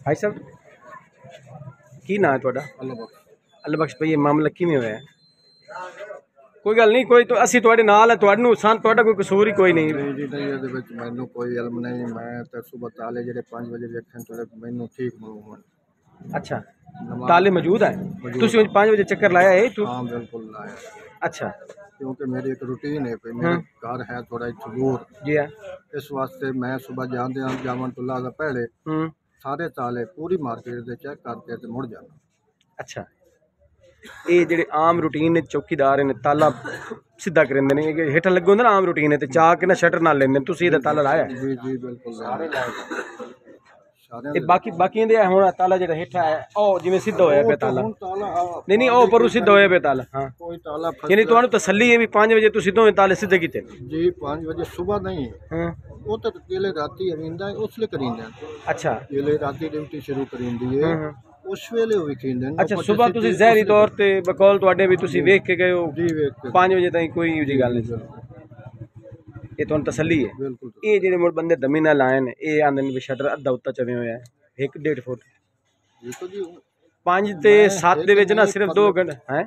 भाई साहब की ना है थोड़ा अल्लाह बख्श भाई, ये मामला किवें होया है? कोई गल नहीं, कोई तो असी तुहाडे नाल है, तुहाडू सान तुहाडा कोई कसूर ही कोई नहीं। नहीं जी नहीं, ਇਹਦੇ ਵਿੱਚ ਮੈਨੂੰ ਕੋਈ ਇਲਮ ਨਹੀਂ। ਮੈਂ ਤਾਂ ਸੁਬਹ ਤਾਲੇ ਜਿਹੜੇ 5 ਵਜੇ ਵੇਖਣ ਤੇ ਮੈਨੂੰ ਠੀਕ ਮਾਲੂਮ ਹੈ। अच्छा ताले मौजूद है, तुसी 5 बजे चक्कर लाया है तू? हाँ बिल्कुल लाया। अच्छा क्योंकि मेरी एक रूटीन है, मेरा घर है थोड़ा दूर जी है। इस वास्ते मैं सुबह जाते जावन तो लादा पहले सारे ताले पूरी मार्केट दे चेक करके ते मुड़ जाना। अच्छा ये जेडे आम रूटीन ने चौकीदार ने ताला सीधा करेंदे ने, हेठा लगे होंदे ना आम रूटीन ते चाह के ना शटर ना लेंदे, तुसी इहदा ताला लाया? जी जी बिल्कुल सारे ते बाकी बाकी दे हुण ताला जेड़ा हेठा है ओ जिवें सीधा होया पे ताला नहीं नहीं ओ पर सीधा होया पे ताला। हां कोई ताला यानी तुहानू तसल्ली है भी 5 बजे तुसी दोवें ताले सीधे कीते? जी 5 बजे सुबह नहीं। हां वो तो केले राती अविंदा उसले करिंदा। अच्छा केले राती ड्यूटी शुरू करिंदी है उस वेले वो विखिंदे। अच्छा सुबह तुसी ज़हरी तौर ते बकौल तुहाडे भी तुसी वेख के गए हो? जी वेख के 5 बजे ताईं कोई जी गल नहीं, ये तुहानू तसल्ली है? बिल्कुल। ये जेडे मुड़ बंदे दमी नाल आए ने ये आंदे ने शटर अद्धा उत्ता चवे होया है 1.5 फुट। ये तो जी 5 ते 7 दे विच ना सिर्फ 2 घंटे हैं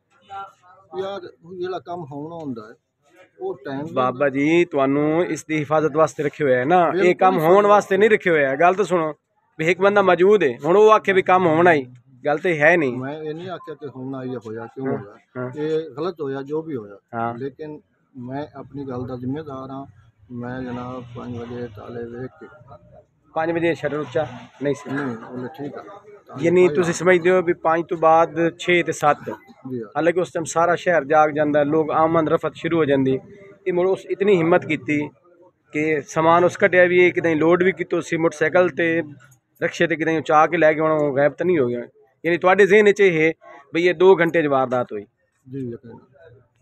यार जेड़ा काम होना हुंदा है वो टाइम बाबा जी तुहानू इसकी हिफाजत वास्ते रखे हुए है ना, ये काम होने वास्ते नहीं रखे हुए है। गल तो सुनो भी एक बंदा मौजूद है हुण वो आखे भी काम होना ही, गल तो है नहीं। मैं ये नहीं आख्या कि होना ही होया क्यों होया, ये गलत होया जो भी होया, लेकिन मैं अपनी गल दा जिम्मेदार हाँ। मैं जनाब 5 बजे ताले वेख के 5 बजे शटर उच्चा नहीं सी बोले ठीक है, यानी तुसी समझदे हो भी 5 तो बाद 6 ते 7 हालांकि उस टाइम सारा शहर जाग जाता है, लोग आमद रफत शुरू हो जाती। ये मुड़ उस इतनी हिम्मत की कि समान उस कटिया भी कि लोड भी की सी मोटरसाइकिल ते रक्शे ते कि चाह के लैके आना, गायब तो नहीं हो गया। यानी थोड़े जहन च है भई ये 2 घंटे वारदात हुई? जी यकीन।